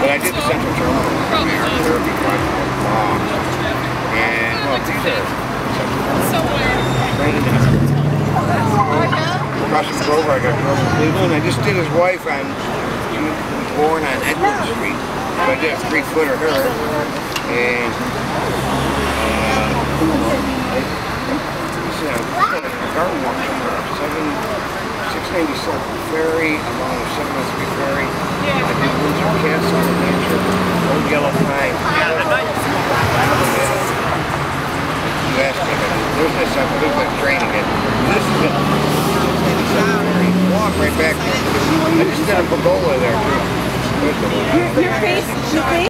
But I did the Central Terminal art therapy project with Bob. And, well, these are right in the across from Grover, I got Grover Cleveland. I just did his wife on, she was born on Edward Street. So I did a 3-footer her. And, this is a garden walk somewhere, 697 Ferry, along with 703 Ferry. I did Windsor Castle, New Hampshire, Old Yellow Pine. You asked me, there's this, I believe I'm training it. This is it. 697 Ferry. Walk right back there. I just did a pergola there too. Your face